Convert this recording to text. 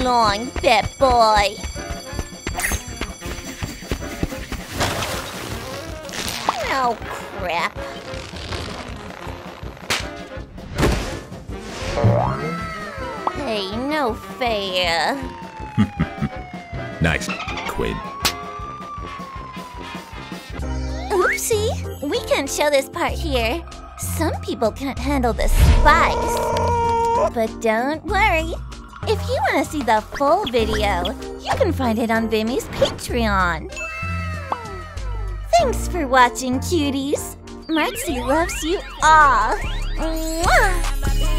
long, pet boy. Oh, crap. Hey, no fair. Nice, Quinn. Oopsie, we can't show this part here. Some people can't handle the spice. But don't worry. If you want to see the full video, you can find it on Vymii's Patreon. Thanks for watching, cuties. Marcy loves you all. Mwah!